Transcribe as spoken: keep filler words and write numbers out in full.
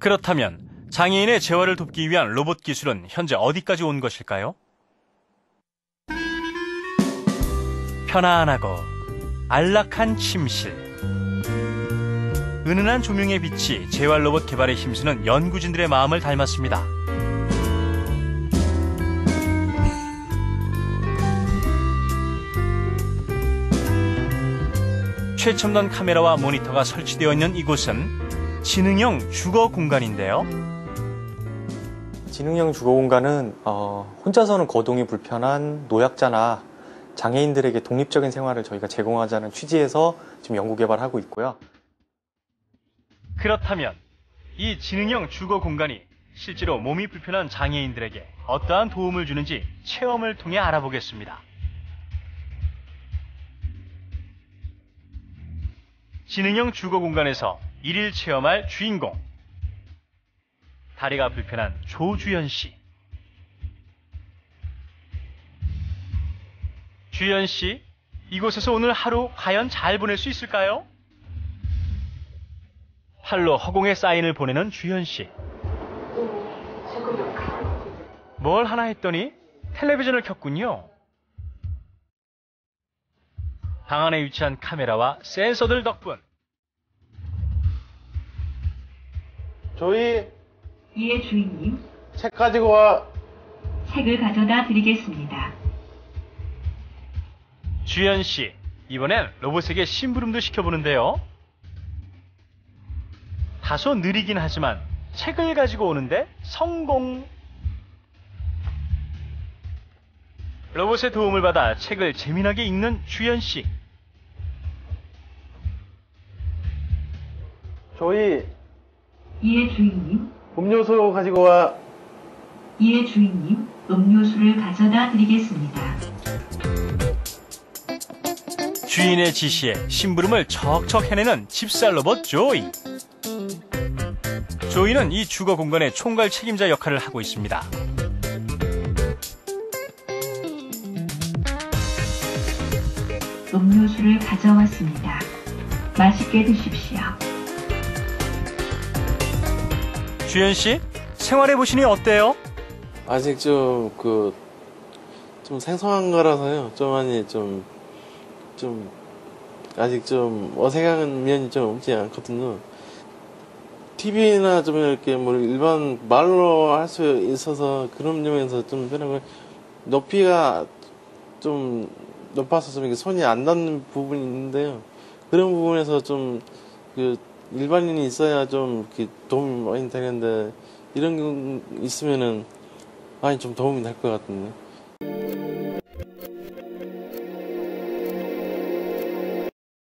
그렇다면 장애인의 재활을 돕기 위한 로봇 기술은 현재 어디까지 온 것일까요? 편안하고 안락한 침실, 은은한 조명의 빛이 재활 로봇 개발에 힘쓰는 연구진들의 마음을 닮았습니다. 최첨단 카메라와 모니터가 설치되어 있는 이곳은 지능형 주거 공간인데요. 지능형 주거 공간은 어, 혼자서는 거동이 불편한 노약자나 장애인들에게 독립적인 생활을 저희가 제공하자는 취지에서 지금 연구 개발하고 있고요. 그렇다면 이 지능형 주거 공간이 실제로 몸이 불편한 장애인들에게 어떠한 도움을 주는지 체험을 통해 알아보겠습니다. 지능형 주거 공간에서 일일 체험할 주인공, 다리가 불편한 조주연 씨. 주연 씨, 이곳에서 오늘 하루 과연 잘 보낼 수 있을까요? 팔로 허공에 사인을 보내는 주연 씨. 뭘 하나 했더니 텔레비전을 켰군요. 방 안에 위치한 카메라와 센서들 덕분 저희 예, 주인님. 책 가지고 와. 책을 가져다 드리겠습니다. 주연 씨, 이번엔 로봇에게 심부름도 시켜보는데요. 다소 느리긴 하지만 책을 가지고 오는데 성공! 로봇의 도움을 받아 책을 재미나게 읽는 주연 씨. 저희 예, 주인님. 음료수 가지고 와. 예, 주인님. 음료수를 가져다 드리겠습니다. 주인의 지시에 심부름을 척척 해내는 집살 로봇 조이. 조이는 이 주거 공간의 총괄 책임자 역할을 하고 있습니다. 음료수를 가져왔습니다. 맛있게 드십시오. 주연 씨, 생활해 보시니 어때요? 아직 좀 그 좀 생소한 거라서요. 좀 많이 좀 좀 아직 좀 어색한 면이 좀 없지 않거든요. 티비나 좀 이렇게 뭐 일반 말로 할 수 있어서 그런 점에서 좀 편하고, 높이가 좀 높아서 좀 이렇게 손이 안 닿는 부분이 있는데요. 그런 부분에서 좀 그 일반인이 있어야 좀 이렇게 도움이 많이 되는데, 이런 게 있으면은 많이 좀 도움이 될 것 같은데.